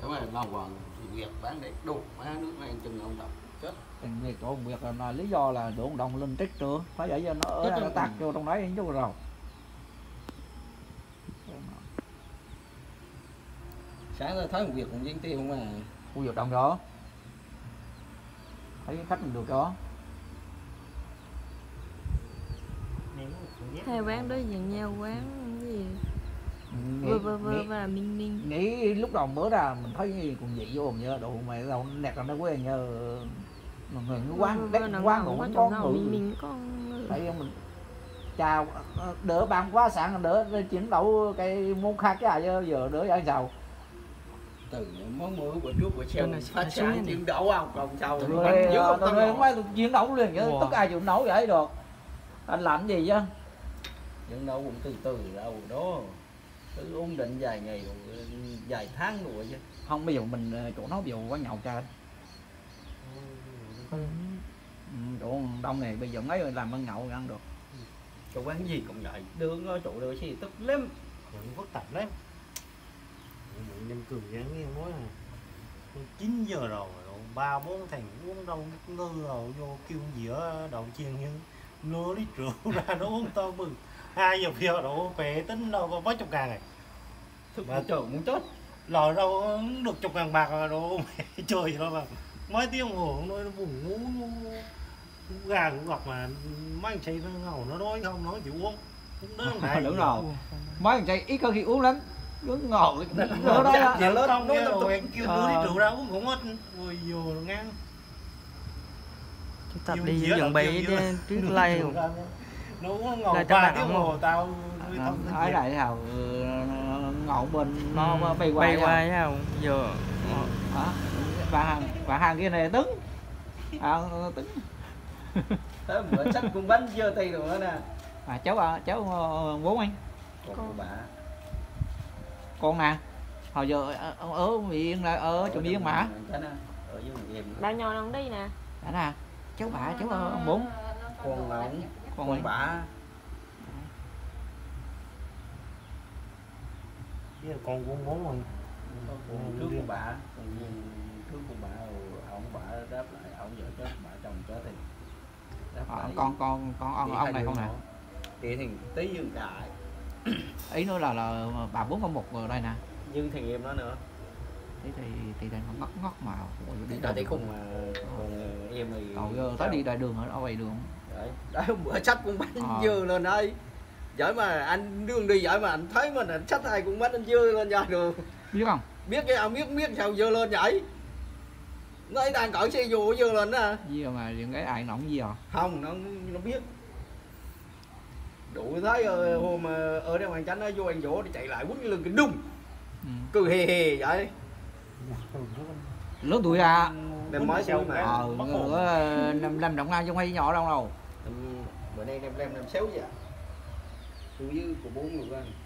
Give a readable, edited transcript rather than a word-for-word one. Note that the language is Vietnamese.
Đúng rồi, ngon còn việc bán để đủ má nước này chừng ông đọc chết. Tiền việc chỗ việc là lý do là đổ đồng lên trích chưa phải vậy, giờ nó ở nó tạt vô trong đấy chút rồi. Sáng tôi thấy một việc cũng dính tiêu không à. Khu vực đồng đó thấy khách mình được đó. Hai quán đối diện nhau, quán cái gì và Minh nghĩ lúc đầu mới ra mình thấy cũng vậy vô như đồ mày đâu nẹt nó quen như người quán quán cũng có người tại mình chào đỡ bạn quá sẵn đỡ chuyển đậu cái môn khác cái giờ đỡ ăn giàu từ những món mưa của trước của treo phát sáng chuyển đậu không còn sau tôi không phải chuyển đậu liền chứ tất ai chịu nấu vậy được anh làm gì chứ chuyển đậu cũng từ từ đâu đó cứ ổn định vài ngày rồi vài tháng rồi chứ không bây giờ mình chỗ nó dù quán nhậu cha chỗ đông này bây giờ mấy làm quán nhậu ăn được chỗ quán gì cũng vậy đường ở chỗ đó gì tức lắm cũng phức tạp lắm nem cường dáng nghe nói là 9 giờ rồi 3-4 thằng uống đâu ngư rồi vô kêu gì ở đầu chiên như lứa lít rượu ra nó uống to bừng 2 giờ độ khỏe tính đâu có mấy chục ngàn này mà trời muốn chết lòi đâu được chục ngàn bạc rồi đồ mẹ chơi gì đâu mà mấy tiếng hồ nó buồn ngủ gà cũng ngọt mà mấy anh chị nó ngầu nó đói không nó chịu uống đúng rồi mấy anh chị ít có khi uống lắm cứ ngồi nó đó giờ lớn không rồi kêu lứa lít rượu ra uống cũng hết rồi vô ngang tập đi chuẩn bị trước lay nó uống ngầu 3 tiếng hồ tao thấy lại hào ngộ bên nó bay quay không giờ bà hàng kia này tứng tứng thế bữa sách cũng bánh chưa tay rồi đó nè cháu bố anh con bà con nè hồi giờ ở miệng là ở chỗ miếng mà bao nhỏ nó đi nè đó nè cháu bà cháu ông bốn con bà con cũng muốn rồi trước của bà trước của bà ông bà đáp lại ông vợ chết bà chồng chết thì con ông này không nè thì tí dương cài ý nữa là bà 4 con 1 rồi đây nè nhưng thằng em đó nữa thì đây nó ngóc mà đi tới cùng mà còn em thì tới đi đại đường ở ngoài đường đấy bữa sách cũng bánh dưa lên đây giỏi mà anh đường đi giỏi mà anh thấy mình anh sách hai cũng bánh anh dưa lên ra được biết không biết cái ông biết sao dưa lên vậy nó đang cởi xe dù dưa lên đó gì mà những cái ai nóng gì à không nó biết đủ thấy hôm mà ở đây hoàng chánh nó vô anh vỗ đi chạy lại quýnh lưng cái đùng cười hề hề vậy lớn tuổi à đem mới xéo mà năm đồng ngang trong hay nhỏ đâu bữa nay đem xéo vậy tôi với của 4 người anh